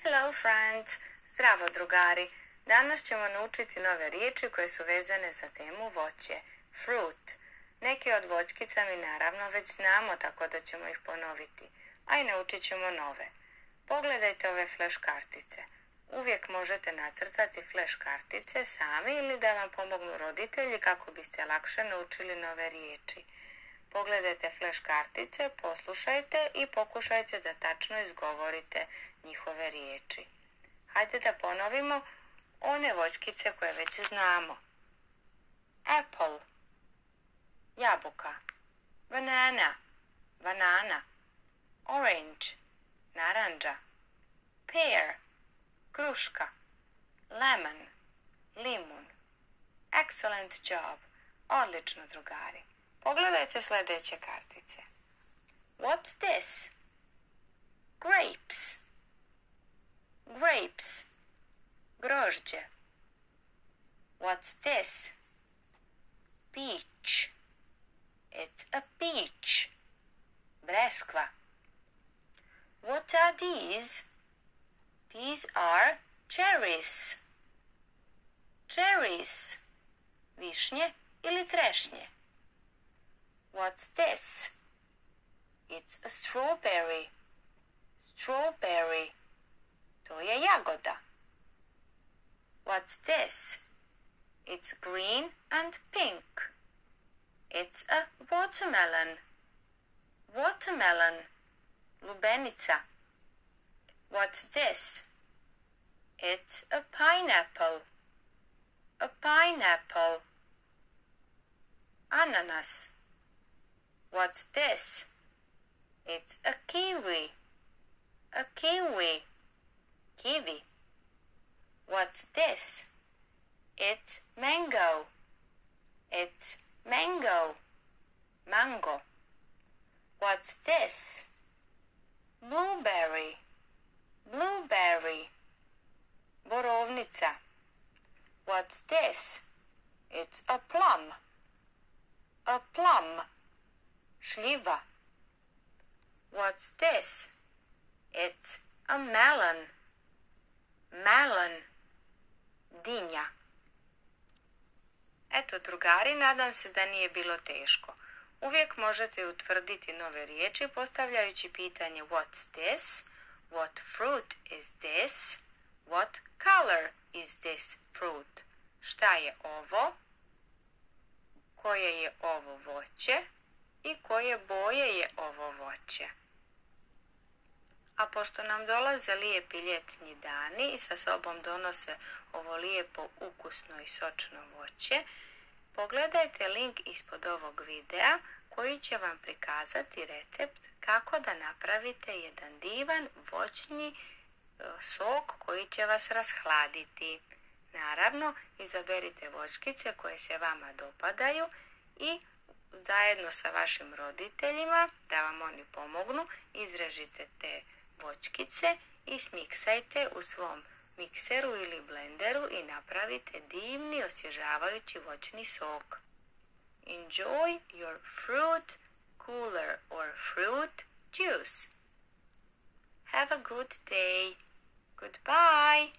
Hello friends! Zdravo drugari! Danas ćemo naučiti nove riječi koje su vezane za temu voće. Fruit. Neke od voćkica mi naravno već znamo, tako da ćemo ih ponoviti. A i naučit ćemo nove. Pogledajte ove flash kartice. Uvijek možete nacrtati flash kartice sami ili da vam pomognu roditelji kako biste lakše naučili nove riječi. Pogledajte flash kartice, poslušajte i pokušajte da tačno izgovorite njihove riječi. Hajde da ponovimo one voćkice koje već znamo. Apple, jabuka. Banana. Orange, naranđa. Pear, kruška. Lemon, limun. Excellent job, odlično drugari. Pogledajte sljedeće kartice. What's this? Grapes. Grožđe. What's this? Peach. It's a peach. Breskva. What are these? These are cherries. Višnje ili trešnje. What's this? It's a strawberry. To je jagoda. What's this? It's green and pink. It's a watermelon. Lubenica. What's this? It's a pineapple. Ananas. What's this? It's a kiwi. Kiwi. What's this? It's mango. Mango. What's this? Blueberry. Borovnica. What's this? It's a plum. Šljiva. What's this? It's a melon. Dinja. Eto drugari, nadam se da nije bilo teško. Uvijek možete utvrditi nove riječi postavljajući pitanje what's this? What fruit is this? What color is this fruit? Šta je ovo? Koje je ovo voće? I koje boje je ovo voće? A pošto nam dolaze lijepi ljetni dani i sa sobom donose ovo lijepo, ukusno i sočno voće, pogledajte link ispod ovog videa koji će vam prikazati recept kako da napravite jedan divan voćni sok koji će vas rashladiti. Naravno, izaberite voćkice koje se vama dopadaju i zajedno sa vašim roditeljima, da vam oni pomognu, izrežite te voćkice i smiksajte u svom mikseru ili blenderu i napravite divni osvježavajući voćni sok. Enjoy your fruit cooler or fruit juice. Have a good day. Goodbye.